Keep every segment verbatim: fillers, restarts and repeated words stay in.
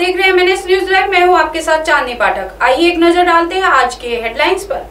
देख रहे हैं एमएनएस न्यूज लाइव। मैं हूं आपके साथ चांदनी पाठक। आइए एक नजर डालते हैं आज के हेडलाइंस पर।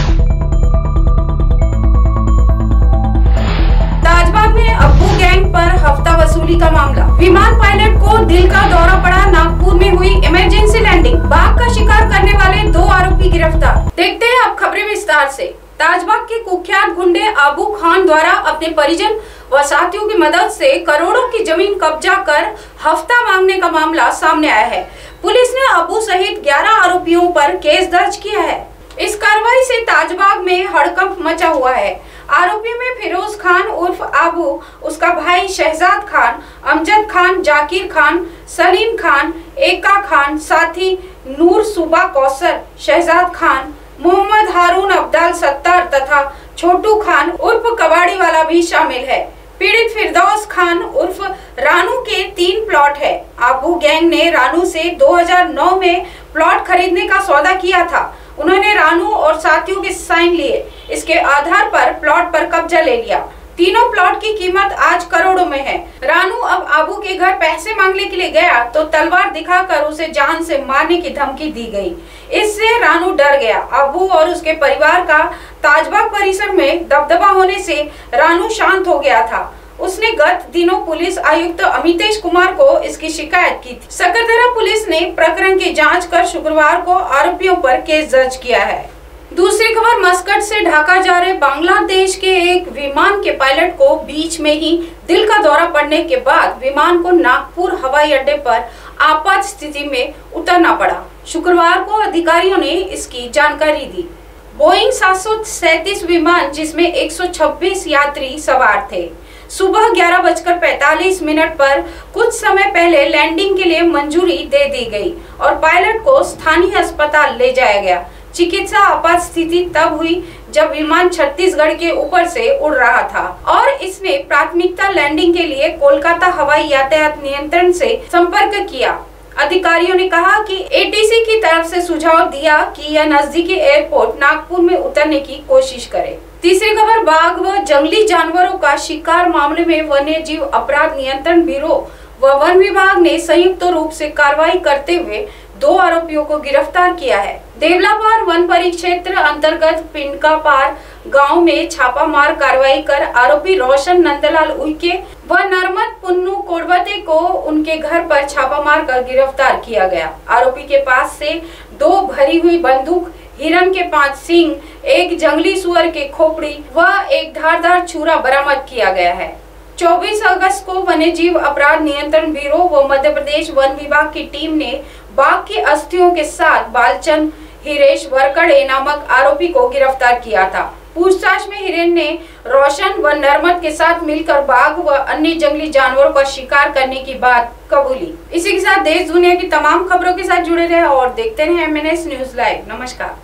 ताजबाग में अब्बू गैंग पर हफ्ता वसूली का मामला। विमान पायलट को दिल का दौरा पड़ा। नागपुर में हुई इमरजेंसी लैंडिंग। बाघ का शिकार करने वाले दो आरोपी गिरफ्तार। देखते हैं अब खबरें विस्तार से। ताजबाग के कुख्यात गुंडे आबू खान द्वारा अपने परिजन व साथियों की मदद से करोड़ों की जमीन कब्जा कर हफ्ता मांगने का मामला सामने आया है। पुलिस ने अबू सहित ग्यारह आरोपियों पर केस दर्ज किया है। इस कार्रवाई से ताजबाग में हड़कंप मचा हुआ है। आरोपियों में फिरोज खान उर्फ आबू, उसका भाई शहजाद खान, अमजद खान, जाकिर खान, सलीम खान, एका खान, साथी नूर सुबा कौसर, शहजाद खान, मोहम्मद हारून अब्दाल सत्तार तथा छोटू खान उर्फ कबाड़ी वाला भी शामिल है। पीड़ित फिरदौस खान उर्फ रानू के तीन प्लॉट है। आबू गैंग ने रानू से दो हज़ार नौ में प्लॉट खरीदने का सौदा किया था। उन्होंने रानू और साथियों के साइन लिए। इसके आधार पर प्लॉट पर कब्जा ले लिया। तीनों प्लॉट की कीमत आज करोड़ों में है। रानू अब आबू के घर पैसे मांगने के लिए गया तो तलवार दिखाकर उसे जान से मारने की धमकी दी गई। इससे रानू डर गया। आबू और उसके परिवार का ताजबाग परिसर में दबदबा होने से रानू शांत हो गया था। उसने गत दिनों पुलिस आयुक्त अमितेश कुमार को इसकी शिकायत की थी। सकरदरा पुलिस ने प्रकरण की जांच कर शुक्रवार को आरोपियों पर केस दर्ज किया है। दूसरी खबर, मस्कट से ढाका जा रहे बांग्लादेश के एक विमान के पायलट को बीच में ही दिल का दौरा पड़ने के बाद विमान को नागपुर हवाई अड्डे पर आपात स्थिति में उतरना पड़ा। शुक्रवार को अधिकारियों ने इसकी जानकारी दी। बोइंग सात सौ सैंतीस विमान, जिसमें एक सौ छब्बीस यात्री सवार थे, सुबह ग्यारह बजकर पैतालीस मिनट पर कुछ समय पहले लैंडिंग के लिए मंजूरी दे दी गई और पायलट को स्थानीय अस्पताल ले जाया गया। चिकित्सा आपात स्थिति तब हुई जब विमान छत्तीसगढ़ के ऊपर से उड़ रहा था और इसने प्राथमिकता लैंडिंग के लिए कोलकाता हवाई यातायात नियंत्रण से संपर्क किया। अधिकारियों ने कहा कि एटीसी की तरफ से सुझाव दिया कि यह नजदीकी एयरपोर्ट नागपुर में उतरने की कोशिश करे। तीसरी खबर, बाघ व जंगली जानवरों का शिकार मामले में वन्य जीव अपराध नियंत्रण ब्यूरो व वन विभाग ने संयुक्त रूप से कार्रवाई करते हुए दो आरोपियों को गिरफ्तार किया है। देवलापार वन परिक्षेत्र अंतर्गत पिंडकापार गांव में छापामार कार्रवाई कर आरोपी रोशन नंदलाल उइके व नरमत पुन्नू कोडवते को उनके घर पर छापामार कर गिरफ्तार किया गया। आरोपी के पास से दो भरी हुई बंदूक, हिरन के पांच सींग, एक जंगली सुअर के खोपड़ी व एक धारदार छुरा बरामद किया गया है। चौबीस अगस्त को वन्य जीव अपराध नियंत्रण ब्यूरो व मध्य प्रदेश वन विभाग की टीम ने बाघ की अस्थियों के साथ बालचंद हिरेश वरकड़े नामक आरोपी को गिरफ्तार किया था। पूछताछ में हिरेन ने रोशन व नरमत के साथ मिलकर बाघ व अन्य जंगली जानवरों का शिकार करने की बात कबूली। इसी के साथ देश दुनिया की तमाम खबरों के साथ जुड़े रहे और देखते रहे एमएनएस न्यूज लाइव। नमस्कार।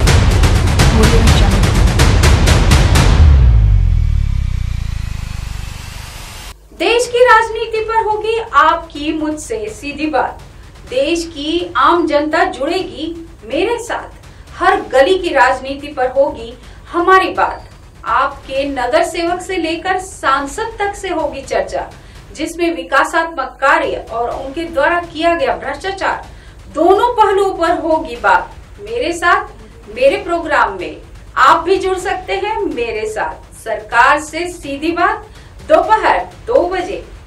देश की राजनीति पर होगी आपकी मुझसे सीधी बात। देश की आम जनता जुड़ेगी मेरे साथ। हर गली की राजनीति पर होगी हमारी बात। आपके नगर सेवक से लेकर सांसद तक से होगी चर्चा, जिसमें विकासात्मक कार्य और उनके द्वारा किया गया भ्रष्टाचार दोनों पहलुओं पर होगी बात। मेरे साथ मेरे प्रोग्राम में आप भी जुड़ सकते हैं मेरे साथ। सरकार से सीधी बात दोपहर दो बजे